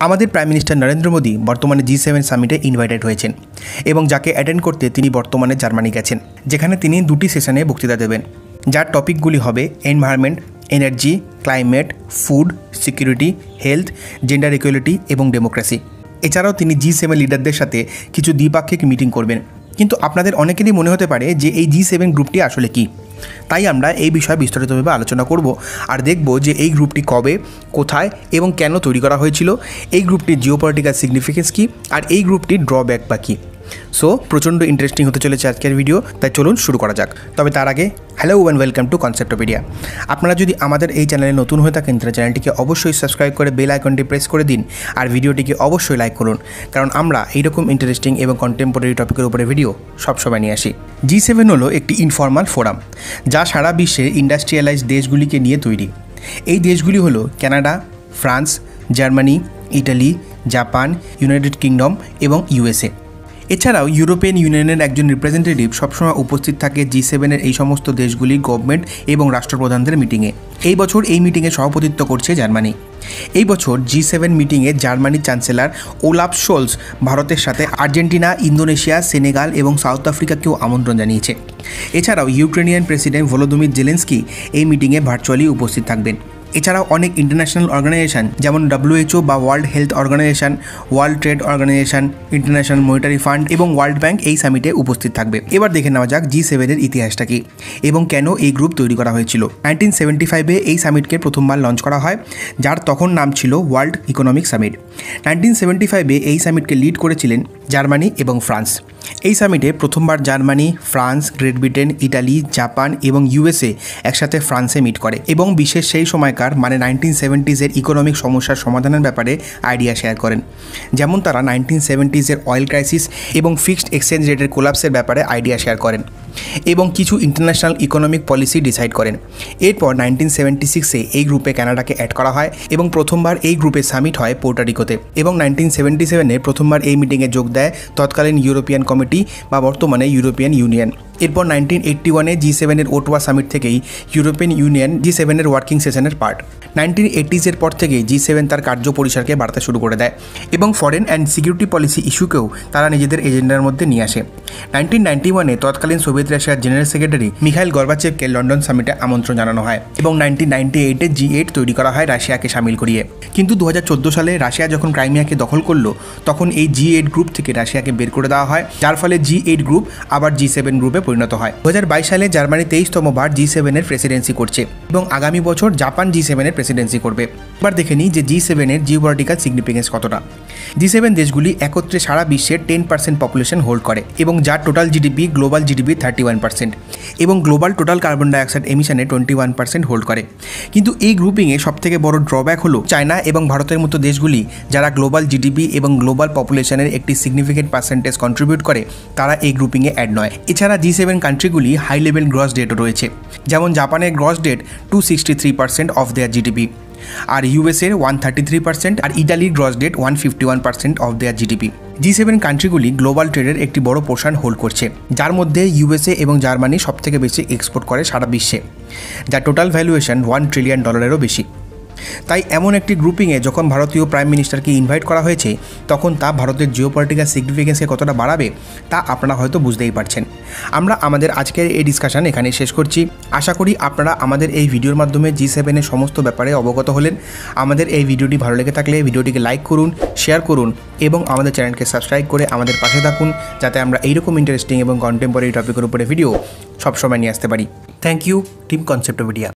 আমাদের prime minister Narendra Modi বর্তমানে G7 সামিটে invited হয়েছেন এবং যাকে অ্যাটেন্ড করতে তিনি বর্তমানে জার্মানি গেছেন, যেখানে তিনি 2টি সেশনে বক্তৃতা দেবেন, যার টপিকগুলি হবে environment, energy, climate, food security, health, gender equality এবং ডেমোক্রেসি। এছাড়াও তিনি G7 লিডারদের সাথে কিছু দ্বিপাক্ষিক মিটিং করবেন। কিন্তু আপনাদের অনেকেরই মনে হতে পারে যে এই G7 গ্রুপটি আসলে কী। তাই আমরা এই বিষয়ে বিস্তারিতভাবে আলোচনা করব আর দেখব যে এই গ্রুপটি কবে, কোথায় এবং কেন তৈরি করা হয়েছিল, এই গ্রুপটির জিওপলিটিক্যাল সিগনিফিকেন্স কী, আর এই গ্রুপটির ড্রব্যাক বা কী। সো প্রচণ্ড ইন্টারেস্টিং হতে চলেছে আজকের ভিডিও, তাই চলুন শুরু করা যাক। তবে তার আগে hello and welcome to Conceptopedia. আপনারা যদি আমাদের এই চ্যানেলে নতুন হয়ে থাকেন তাহলে চ্যানেলটিকে অবশ্যই সাবস্ক্রাইব করে বেল আইকনটি প্রেস করে দিন আর ভিডিওটিকে অবশ্যই লাইক করুন, কারণ আমরা এইরকম ইন্টারেস্টিং এবং কন্টেম্পোরারি টপিকের উপরে ভিডিও সবসময় নিয়ে আসি। G7 হলো একটি ইনফর্মাল ফোরাম যা সারা বিশ্বের ইন্ডাস্ট্রিয়ালাইজড দেশগুলিকে নিয়ে তৈরি। এই দেশগুলি হলো Canada, France, Germany, Italy, Japan, United Kingdom এবং USA। এছাড়াও ইউরোপিয়ান ইউনিয়নের একজন রিপ্রেজেন্টেটিভ সবসময় উপস্থিত থাকে G7-এর এই সমস্ত দেশগুলির গভর্নমেন্ট এবং রাষ্ট্রপ্রধানদের মিটিংয়ে। এই বছর এই মিটিংয়ে সভাপতিত্ব করছে জার্মানি। এই বছর G7 মিটিংয়ে জার্মানির চ্যান্সেলর ওলাফ শোলস ভারতের সাথে আর্জেন্টিনা, ইন্দোনেশিয়া, সেনেগাল এবং সাউথ আফ্রিকাকেও আমন্ত্রণ জানিয়েছে। এছাড়াও ইউক্রেনিয়ান প্রেসিডেন্ট ভলোদিমির জেলেনস্কি এই মিটিংয়ে ভার্চুয়ালি উপস্থিত থাকবেন। এছাড়াও অনেক ইন্টারন্যাশনাল অর্গানাইজেশন যেমন WHO বা World Health Organisation, World Trade Organisation, International Monetary Fund এবং ওয়ার্ল্ড ব্যাংক এই সামিটে উপস্থিত থাকবে। এবার দেখে নেওয়া যাক G7-এর ইতিহাসটা কী এবং কেন এই গ্রুপ তৈরি করা হয়েছিল। 1975-এ এই সামিটকে প্রথমবার লঞ্চ করা হয়, যার তখন নাম ছিল ওয়ার্ল্ড ইকোনমিক সামিট। 1975-এ এই সামিটকে লিড করেছিলেন জার্মানি এবং ফ্রান্স। এই সামিটে প্রথমবার Germany, France, Great Britain, Italy, Japan এবং USA একসাথে ফ্রান্সে মিট করে এবং বিশেষ সেই সময়কার মানে 1970s-এর ইকোনমিক সমস্যার সমাধানের ব্যাপারে আইডিয়া শেয়ার করেন। যেমন তারা 1970s-এর অয়েল ক্রাইসিস এবং ফিক্সড এক্সচেঞ্জ রেটের কোলাপসের ব্যাপারে আইডিয়া শেয়ার করেন এবং কিছু ইন্টারন্যাশনাল ইকোনমিক পলিসি ডিসাইড করেন। এরপর 1976-এ এই গ্রুপে কানাডাকে অ্যাড করা হয় এবং প্রথমবার এই গ্রুপে সামিট হয় পোর্টোরিকোতে এবং 1977-এ প্রথমবার এই মিটিংয়ে যোগ দেয় তৎকালীন ইউরোপিয়ান কমিটি বা বর্তমানে ইউরোপিয়ান ইউনিয়ন। এরপর 1981-এ G7-এর ওটোয়া সামিট থেকেই ইউরোপিয়ান ইউনিয়ন G7-এর ওয়ার্কিং সেশনের পার্ট। 1980s-এর পর থেকেই G7 তার কার্য পরিসরকে বাড়াতে শুরু করে দেয় এবং ফরেন অ্যান্ড সিকিউরিটি পলিসি ইস্যুকেও তারা নিজেদের এজেন্ডার মধ্যে নিয়ে আসে। 1991-এ তৎকালীন সোভিয়েত রাশিয়ার জেনারেল সেক্রেটারি মিখাইল গর্বাচেভকে লন্ডন সামিটে আমন্ত্রণ জানানো হয় এবং 1998-এ G8 তৈরি করা হয় রাশিয়াকে সামিল করিয়ে। কিন্তু 2014 সালে রাশিয়া যখন ক্রাইমিয়াকে দখল করলো তখন এই G8 গ্রুপ থেকে রাশিয়াকে বের করে দেওয়া হয়, যার ফলে G8 গ্রুপ আবার G7 গ্রুপে পরিণত হয়। 2022 সালে জার্মানি 23তম বার G7-এর প্রেসিডেন্সি করছে এবং আগামী বছর জাপান G7-এর প্রেসিডেন্সি করবে। এবার দেখে নিই যে G7-এর জিওপলিটিক্যাল সিগনিফিকেন্স কতটা। G7 দেশগুলি একত্রে সারা বিশ্বের 10% পপুলেশন হোল্ড করে এবং যার টোটাল জিডিপি গ্লোবাল জিডিপি 31% এবং গ্লোবাল টোটাল কার্বন ডাইঅক্সাইড এমিশনে 21% হোল্ড করে। কিন্তু এই গ্রুপিংয়ে সবথেকে বড় ড্রব্যাক হলো চায়না এবং ভারতের মতো দেশগুলি যারা গ্লোবাল জিডিপি এবং গ্লোবাল পপুলেশনের একটি সিগনিফিকেন্ট পার্সেন্টেজ কন্ট্রিবিউট করে, তারা এই গ্রুপিংয়ে অ্যাড নয়। এছাড়া G7 কান্ট্রিগুলি হাই লেভেল গ্রস ডেটও রয়েছে, যেমন জাপানের gross debt 263% of their GDP, আর US-এর 133% আর ইটালির gross debt 151% of their GDP. G7 কান্ট্রিগুলি গ্লোবাল ট্রেডের একটি বড় পোর্শন হোল্ড করছে, যার মধ্যে USA এবং জার্মানি সবথেকে বেশি এক্সপোর্ট করে সারা বিশ্বে, যার টোটাল ভ্যালুয়েশন $1 ট্রিলিয়ন বেশি। তাই এমন একটি গ্রুপিংয়ে যখন ভারতীয় প্রাইম মিনিস্টারকে ইনভাইট করা হয়েছে তখন তা ভারতের জিওপলিটিক্যাল সিগনিফিকেন্সকে কতটা বাড়াবে তা আপনারা হয়তো বুঝতেই পারছেন। আমরা আমাদের আজকের এই ডিসকাশন এখানে শেষ করছি। আশা করি আপনারা আমাদের এই ভিডিওর মাধ্যমে G7-এর সমস্ত ব্যাপারে অবগত হলেন। আমাদের এই ভিডিওটি ভালো লেগে থাকলে ভিডিওটিকে লাইক করুন, শেয়ার করুন এবং আমাদের চ্যানেলকে সাবস্ক্রাইব করে আমাদের পাশে থাকুন, যাতে আমরা এইরকম ইন্টারেস্টিং এবং কন্টেম্পোরারি টপিকের উপরে ভিডিও সবসময় নিয়ে আসতে পারি। Thank you team কনসেপ্টোপিডিয়া।